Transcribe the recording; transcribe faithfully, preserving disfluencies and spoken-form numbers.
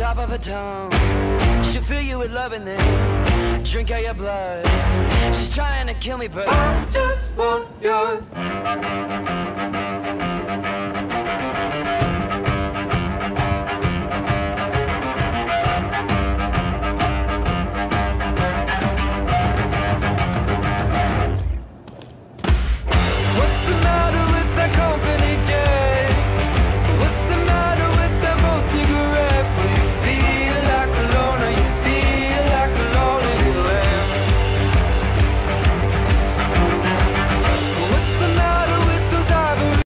top of her tongue. She'll fill you with love and then drink out your blood. She's trying to kill me, but I just want your